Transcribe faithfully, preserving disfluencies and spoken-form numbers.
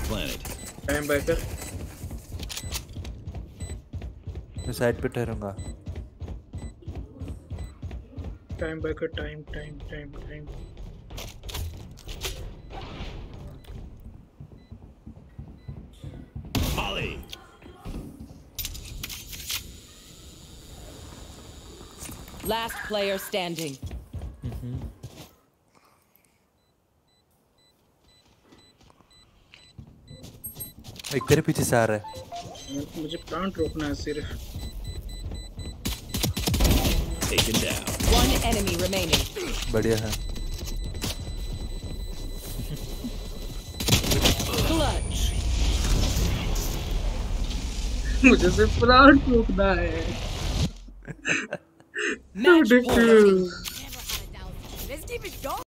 planted. Time bye कर. मैं side पे ठहरूंगा. टाइम बाय कर. Time time time time. Molly. Last player standing. Mhm. एक तेरे पीछे से आ रहा है. मुझे प्लांट रोकना है सिर्फ. Taken down. One enemy remaining. बढ़िया है. Clutch. मुझे सिर्फ प्लांट रोकना है. Match point. Diffuse. Never had a doubt. Let's keep it going.